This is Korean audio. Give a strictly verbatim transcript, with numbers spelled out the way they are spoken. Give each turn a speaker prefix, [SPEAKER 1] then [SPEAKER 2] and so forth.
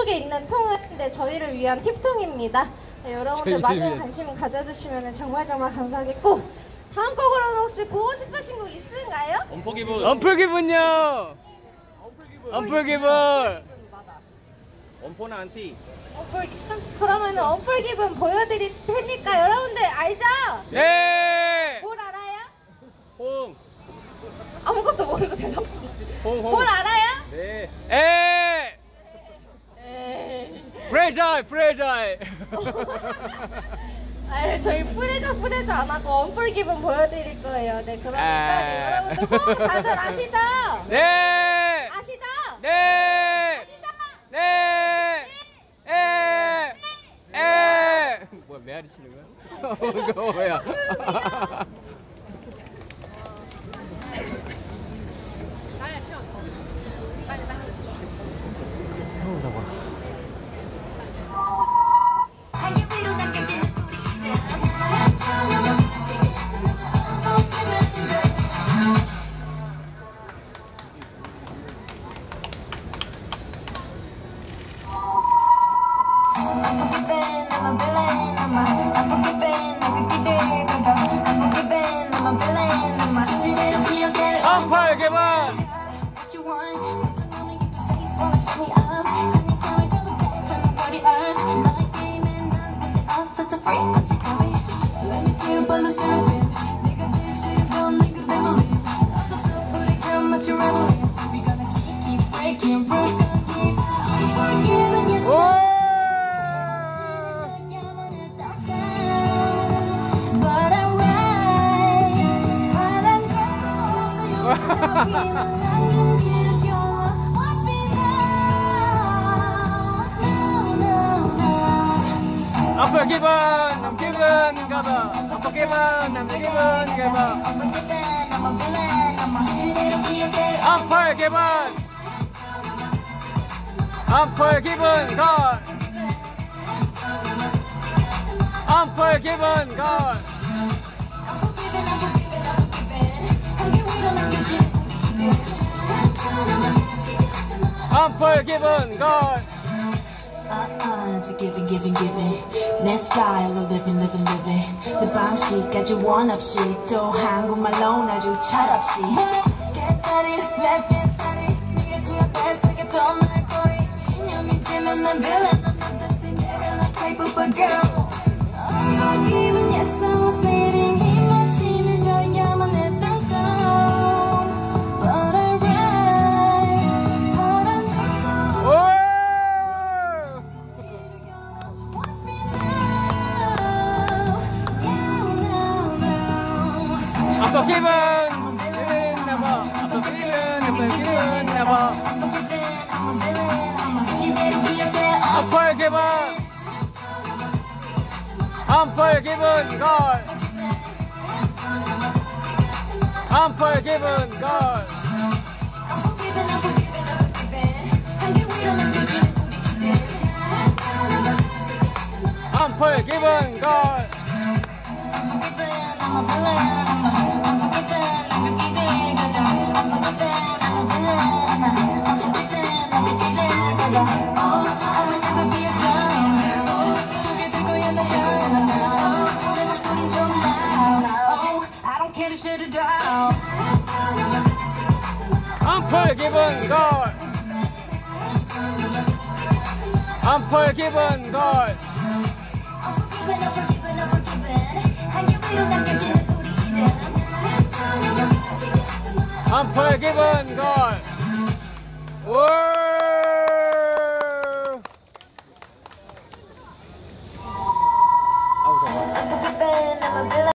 [SPEAKER 1] 안쪽에 있는 통은 네, 저희를 위한 팁통입니다. 네, 여러분들 많은 관심 가져주시면 정말 정말 감사하겠고, 다음 곡으로는 혹시 보고 싶으신 곡 있으신가요?
[SPEAKER 2] 엄포 기분.
[SPEAKER 3] 엄풀 기분요. 엄풀 기분.
[SPEAKER 2] 엄포는 안티.
[SPEAKER 1] 엄풀 기분. 그러면은 엄풀 기분 보여드릴 테니까 여러분들 알죠?
[SPEAKER 3] 네.
[SPEAKER 1] 뭘 알아요?
[SPEAKER 2] 홍.
[SPEAKER 1] 아무것도 모르고 대답.
[SPEAKER 2] 홍, 홍.
[SPEAKER 1] 뭘 알아요?
[SPEAKER 2] 네.
[SPEAKER 3] 에.
[SPEAKER 1] 에이.
[SPEAKER 3] 프레자이 프레자이.
[SPEAKER 1] 아, 저희 뿌레져 뿌레져 안 하고 엄풀 기분 보여드릴 거예요. 네, 그러니까 네, 여러분들 꼭 다들 아시죠?
[SPEAKER 3] 네.
[SPEAKER 1] 아시죠?
[SPEAKER 3] 네.
[SPEAKER 1] 아시죠?
[SPEAKER 3] 네. 에. 에. 뭐야 메아리 치는 거야? 이거 뭐야? 엄펄 기분. 엄펄 기분, 남 기분 가봐. 엄펄 기분, 남 기분 가봐. 엄펄 기분, 엄펄 기분 걸. 엄펄 기분 걸. 엄펄 기분 걸.
[SPEAKER 4] Uh-uh, forgiving, giving, giving. 내 스타일로 living, living, living. 내 방식까지 원 없이 또 한국말로 아주 철없이. Get started, let's get started. 네가 그 앞에 서겠던 나의 소리. 신념이 지면 난 villain, I'm not the Cinderella type of a girl. I'm giving yes, I was bleeding. 힘없이 늦어야만 했던 song. But I write, but I'm so
[SPEAKER 3] 아빠 기분, 기분 나봐. 아빠 기분, 아빠 기분 나봐. 엄펄 기분, 엄펄 기분 걸. 엄펄 기분 걸. 엄펄 기분 걸. 엄펄 기분 걸. 엄펄 기분 걸. 엄펄 기분 걸. 오.